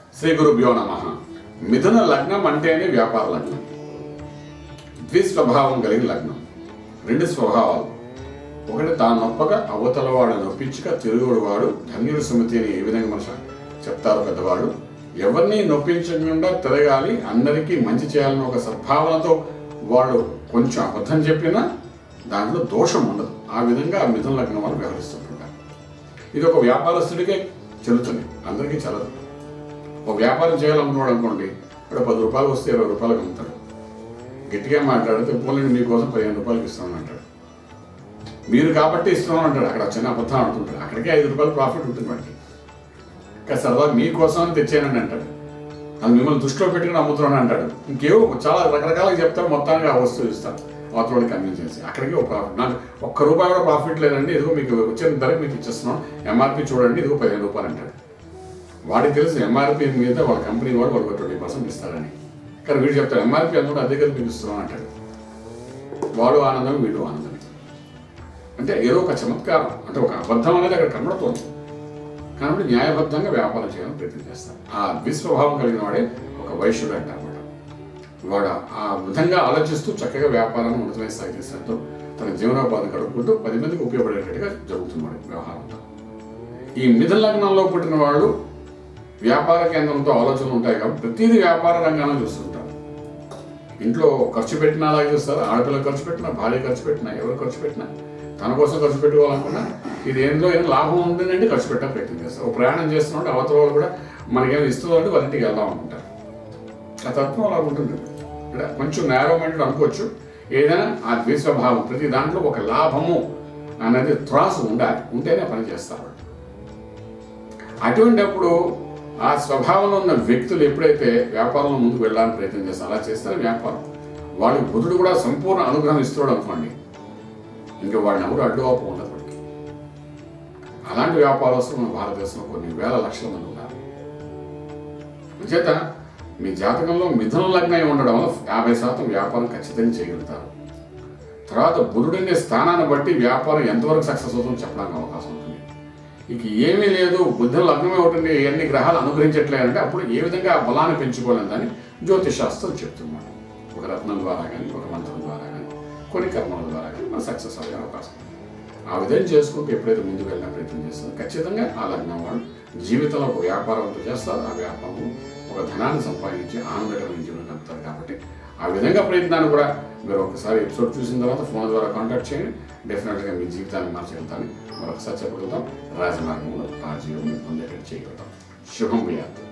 శ్రీ గురుభ్యో నమః. మిథున లగ్నం అంటేనే వ్యాపార లగ్నం. ద్విస్వభావం కలిగిన లగ్నం. రెండు స్వభావాలు. ఒకటి తాను నొప్పగా అవతల వాడు నొప్పించక తిరుగుడు వాడు ధన్యుల సుమతి అని ఏ విధంగా మన చెప్తారు పెద్దవాడు. ఎవరిని నొప్పించకుండా తిరగాలి, అందరికీ మంచి చేయాలని ఒక సద్భావనతో వాళ్ళు కొంచెం అబద్ధం చెప్పినా దాంట్లో దోషం ఉండదు. ఆ విధంగా మిథున లగ్నం వాళ్ళు వ్యవహరిస్తుంటారు. ఇది ఒక వ్యాపారస్తుడికే చెల్లుతుంది, అందరికీ చెల్లదు. ఒక వ్యాపారం చేయాలనుకున్నాడు అనుకోండి, ఇక్కడ 10 రూపాయలు వస్తే 20 రూపాయలకు అమ్ముతాడు. గట్టిగా మాట్లాడితే పోలేండి మీకోసం 15 రూపాయలకి ఇస్తున్నాను అంటాడు. మీరు కాబట్టి ఇస్తున్నాను అంటాడు. అక్కడ చిన్న అబద్ధం ఆడుతుంటాడు. అక్కడికే 5 రూపాయలు ప్రాఫిట్ ఉంటుంది వాడికి. కానీ సరదాగా మీకోసం తెచ్చానండి అంటాడు. అది మిమ్మల్ని దృష్టిలో పెట్టుకుని అమ్ముతున్నాను అంటాడు. ఇంకేవో చాలా రకరకాలుగా చెప్తారు, మొత్తానికి ఆ వస్తువు ఇస్తాడు అవతలకి కన్విన్స్ చేసి. అక్కడికి ఒక ప్రాఫిట్. నాకు ₹1 కూడా ప్రాఫిట్ లేదండి, ఇదిగో మీకు వచ్చిన ధరకు మీకు ఇచ్చేస్తున్నాను, ఎంఆర్పి చూడండి, ఇదిగో 15 రూపాయలు అంటాడు. వాడికి తెలుసు ఎంఆర్పి మీద వాళ్ళ కంపెనీ వాడు వాళ్ళకి 20% ఇస్తారని. కానీ వీడు చెప్తాడు ఎంఆర్పి అంతా అదే కదా మీకు ఇస్తున్నాను అంటాడు. వాడు ఆనందం, వీడు ఆనందం. అంటే ఏదో ఒక చమత్కారం, అంటే ఒక అబద్ధం అనేది అక్కడ కనబడుతోంది. కాబట్టి న్యాయబద్ధంగా వ్యాపారం చేయాలని ప్రయత్నం చేస్తారు. ఆ ద్విస్వభావం కలిగిన వాడే ఒక వైశ్యుడు అంటారు అన్నమాట. వాడు ఆ విధంగా ఆలోచిస్తూ చక్కగా వ్యాపారాన్ని ఉన్నతమైన స్థాయి చేసినట్టు తన జీవనోపాధి గడుపుకుంటూ 10 మందికి ఉపయోగపడేటట్టుగా జరుగుతున్నాడు వ్యవహారంతో. ఈ మిథున లగ్నంలో పుట్టిన వాళ్ళు వ్యాపార కేంద్రంతో ఆలోచనలు ఉంటాయి కాబట్టి ప్రతిదీ వ్యాపార రంగాన్ని చూస్తుంటారు. ఇంట్లో ఖర్చు పెట్టినా అలాగే చూస్తారు. ఆడపిల్లలు ఖర్చు పెట్టినా, భార్య ఖర్చు పెట్టినా, ఎవరు ఖర్చు పెట్టినా, తన కోసం ఖర్చు పెట్టుకోవాలనుకున్నా ఇది ఏందో ఏం లాభం ఉంటుందంటే ఖర్చు పెట్టే ప్రయత్నం చేస్తారు. ఒక ప్రయాణం చేస్తున్నట్టు అవతల వాళ్ళు కూడా మనకేమో ఇస్తుందంటే వాళ్ళ ఇంటికి వెళ్దాం అనుకుంటారు. ఆ తత్వం అలా ఉంటుంది. అంటే కొంచెం నేరో మైండెడ్ అనుకోవచ్చు. ఏదైనా ఆ ద్విస్వభావం, ప్రతి దాంట్లో ఒక లాభము అనేది త్రాసు ఉండాలి, ఉంటేనే పని చేస్తారు. అటువంటిప్పుడు ఆ స్వభావంలో ఉన్న వ్యక్తులు ఎప్పుడైతే వ్యాపారంలో ముందుకు వెళ్ళడానికి ప్రయత్నం చేస్తారు, అలా చేస్తారు వ్యాపారం. వాళ్ళకి బుధుడు కూడా సంపూర్ణ అనుగ్రహం ఇస్తున్నాడు అనుకోండి, ఇంకా వాళ్ళని ఎవరు అడ్డువాపు ఉండదు. వాడికి అలాంటి వ్యాపారస్తులు మన భారతదేశంలో కొన్ని వేల లక్షల మంది ఉన్నారు. చేత మీ జాతకంలో మిథున లగ్నం ఉండడం వల్ల 50% వ్యాపారం ఖచ్చితంగా చేయగలుగుతారు. తర్వాత బుధుడిని స్థానాన్ని బట్టి వ్యాపారం ఎంతవరకు సక్సెస్ అవుతుందో చెప్పడానికి అవకాశం ఉంటుంది. ఇక ఏమీ లేదు, బుద్ధుల లగ్నమే ఉంటుంది, ఎన్ని గ్రహాలు అనుగ్రహించట్లేదంటే అప్పుడు ఏ విధంగా ఆ బలాన్ని పెంచుకోలేదని జ్యోతిష్ శాస్త్రం చెప్తున్నాడు. ఒక రత్నం ద్వారా కానీ, ఒక మంత్రం ద్వారా కానీ, కొన్ని కర్మల ద్వారా కానీ మనం సక్సెస్ అయ్యే అవకాశం. ఆ విధంగా చేసుకుంటూ ఎప్పుడైతే ముందుకు వెళ్ళిన ప్రయత్నం చేస్తారో ఖచ్చితంగా ఆ లగ్నం వాళ్ళు జీవితంలో ఒక వ్యాపారంతో చేస్తారు. ఆ వ్యాపారం ఒక ధనాన్ని సంపాదించి ఆనందకరమైన జీవనం గడుపుతారు. కాబట్టి ఆ విధంగా ప్రయత్నాన్ని కూడా మీరు ఒకసారి ఎపిసోడ్ చూసిన తర్వాత ఫోన్ ద్వారా కాంటాక్ట్ చేయండి. డెఫినెట్గా మీ జీవితాన్ని మార్చగలుగుతాను. మరొకసారి చెప్పగలుగుతాం, రాజమార్గంలో రాజీవం పొందేటట్టు చేయగలుగుతాం. శుభం భూయాత్.